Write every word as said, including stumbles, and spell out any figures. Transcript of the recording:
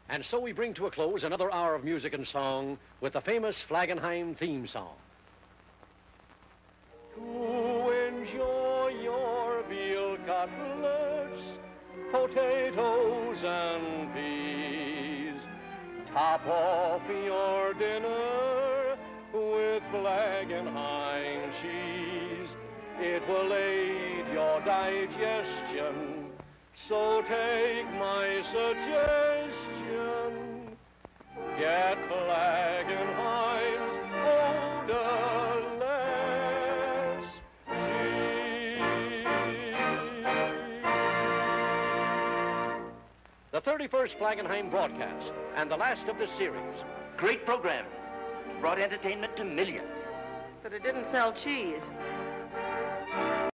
And so we bring to a close another hour of music and song with the famous Flagenheim theme song. To enjoy your veal cutlets, potatoes and peas, top off your dinner with Flagenheim cheese. It will aid your digestion, so take my suggestion. Get Flagenheim's odorless cheese. The thirty-first Flagenheim broadcast and the last of this series. Great program. Brought entertainment to millions. But it didn't sell cheese.